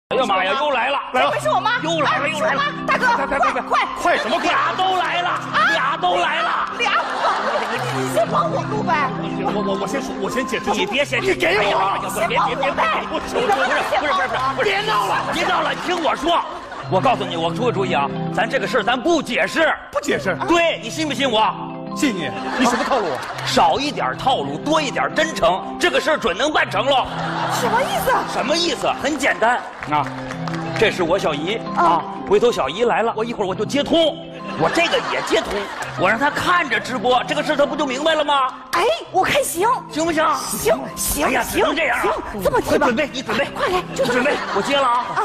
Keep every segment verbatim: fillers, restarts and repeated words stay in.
哎呀妈呀，又来了！ 来了，是我妈， 又来了，又来了！ 大哥，快快快快什么？俩都来了，俩都来了， 俩！你先帮我录呗。 我我我先说，我先解释。 你别先， 你给我！ 别别别别别！不是不是不是不是不是！别闹了，别闹了！你听我说，我告诉你，我出个主意啊，咱这个事儿咱不解释， 不解释。 对你信不信我？ 信你。你什么套路？ 少一点套路，多一点真诚，这个事儿准能办成了。 什么意思？ 什么意思？很简单啊。这是我小姨啊，回头小姨来了，我一会儿我就接通，我这个也接通，我让她看着直播，这个事她不就明白了吗？ 哎，我看行， 行不行？ 行行， 哎呀，只能这样啊！ 行，这么提吧。 准备，你准备， 快来， 就准备，我接了啊！啊！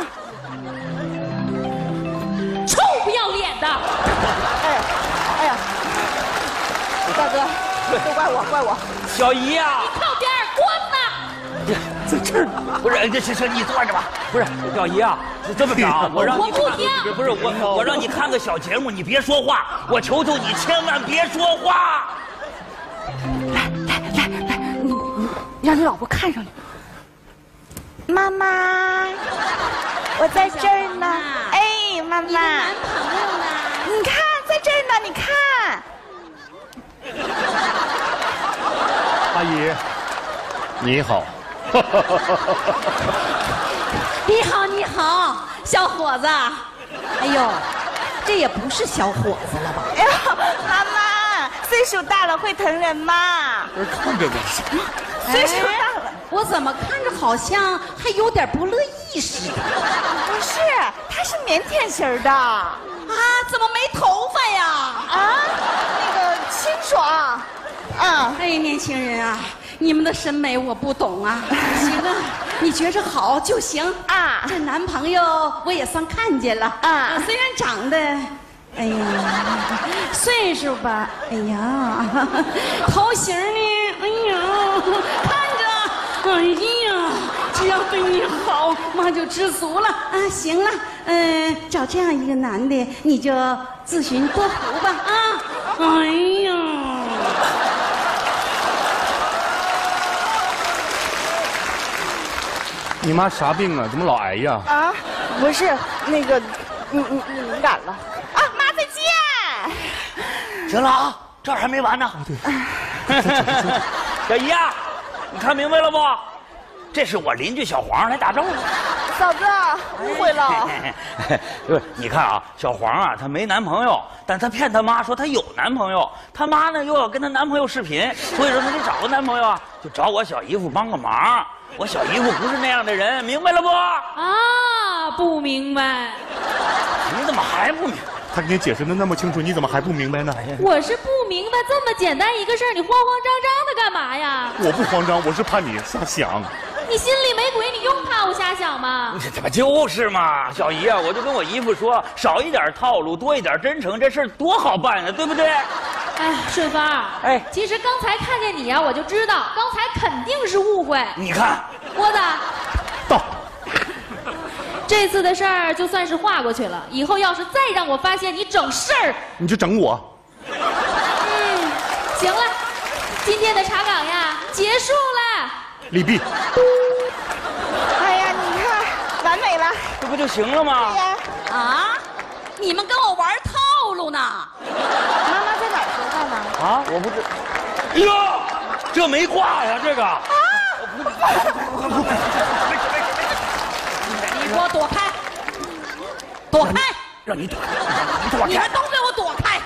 臭不要脸的！ 哎，哎呀，大哥，都怪我，怪我。 小姨呀， 你靠边儿，光呢！ 在这儿呢，不是，这行行，你坐着吧。不是，小姨啊，这么着啊，我让你我不听， 不是我，我让你看个小节目，你别说话，我求求你，千万别说话。 来来来来，你你让你老婆看上你。妈妈，我在这儿呢。哎，妈妈， 男朋友呢？ 你看，在这儿呢，你看。 阿姨，你好。 你好，你好，小伙子。哎呦，这也不是小伙子了吧？ 哎呀，妈妈，岁数大了会疼人吗？ 不是看着呢。 岁数大了， 我怎么看着好像还有点不乐意似的？ 不是，她是腼腆型的。啊， 怎么没头发呀？ 啊，那个清爽。嗯， 哎，年轻人啊，你们的审美我不懂啊。行啊，你觉着好就行啊。这男朋友我也算看见了啊，虽然长得，哎呀，岁数吧，哎呀，头型呢，哎呀，看着，哎呀，只要对你好，妈就知足了啊。行了，嗯、呃，找这样一个男的，你就自寻多福吧啊。哎呀。 你妈啥病啊？怎么老挨呀？ 啊，不是，那个，你你你敏感了啊！妈，再见。 行了啊，这儿还没完呢。小姨啊，你看明白了不？这是我邻居小黄来打招呼。 嫂子，误会了。 不是，你看啊，小黄啊，她没男朋友，但她骗她妈说她有男朋友，她妈呢又要跟她男朋友视频，所以说她得找个男朋友啊，就找我小姨夫帮个忙。我小姨夫不是那样的人，明白了不？ 啊，不明白。 你怎么还不明白？ 他给你解释的那么清楚，你怎么还不明白呢？ 我是不明白，这么简单一个事儿，你慌慌张张的干嘛呀？ 我不慌张，我是怕你瞎想。 你心里没鬼，你用怕我瞎想吗？ 这不就是嘛，小姨啊，我就跟我姨夫说，少一点套路，多一点真诚，这事儿多好办呀，对不对？ 哎，顺芳，哎，其实刚才看见你呀、啊，我就知道，刚才肯定是误会。 你看， 郭子， 到。 这次的事儿就算是划过去了，以后要是再让我发现你整事儿， 你就整我。 嗯，行了，今天的查岗呀结束了。 利弊。 哎呀，你看，完美了， 这不就行了吗？ 对呀。 啊，你们跟我玩套路呢？ 妈妈在哪儿说话呢？ 啊，我不知。哎呀，这没挂呀，这个。啊！ 你给我躲开！躲开！ 让你躲开！你躲开！ 你们都给我躲开！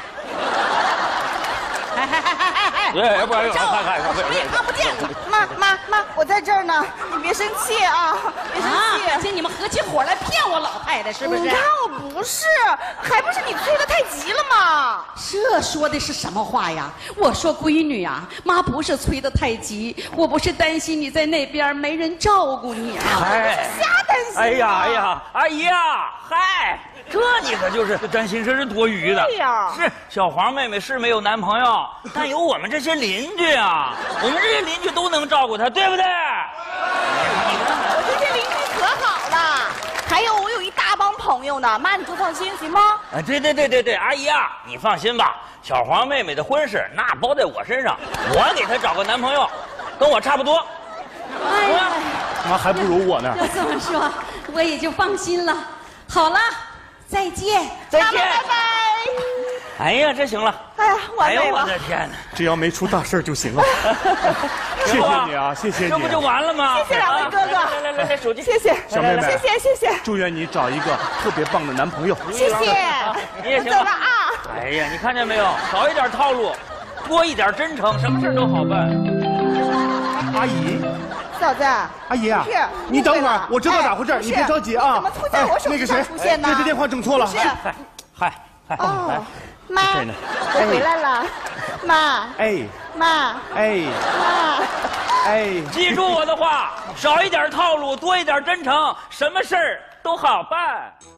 哎哎哎哎哎哎！ 哎，不然看看看， 我也看不见。 妈妈妈，我在这儿呢，你别生气啊，别生气。 而且你们合起伙来骗我老太太，是不是？ 你看我不是，还不是你催得太急了吗？ 这说的是什么话呀？我说闺女啊，妈不是催得太急，我不是担心你在那边没人照顾你啊。 哎， 瞎担心。 哎呀哎呀，阿姨呀，嗨，这你可就是担心，这是多余的。 对呀， 是小黄妹妹是没有男朋友，但有我们这些邻居啊，我们这些邻居都能照顾她，对不对？ 我这些邻居可好了，还有我有一大帮朋友呢，妈你就放心，行吗？ 啊，对对对对对，阿姨啊，你放心吧，小黄妹妹的婚事那包在我身上，我给她找个男朋友，跟我差不多。 哎呀， 妈还不如我呢。 要这么说， 我也就放心了。好了，再见， 再见， 拜拜。 哎呀，这行了。 哎呀，我哎呦， 累了。 我的天哪！ 只要没出大事就行了。谢谢你啊，谢谢你。 这不就完了吗？ 谢谢两位哥哥。 来来来来，手机。 谢谢， 小妹妹， 谢谢谢谢。 祝愿你找一个特别棒的男朋友。 谢谢， 你也行。 走了啊。 哎呀，你看见没有？少一点套路，多一点真诚，什么事都好办。 阿姨。 嫂子， 阿姨啊， 是你等会儿，我知道咋回事，你别着急啊。 怎么出在我手机上出现呢？ 这个电话整错了。 是。 嗨嗨。 哦，妈，我回来了。妈。 哎。 妈。 哎。 妈。 哎。 记住我的话，少一点套路，多一点真诚，什么事儿都好办。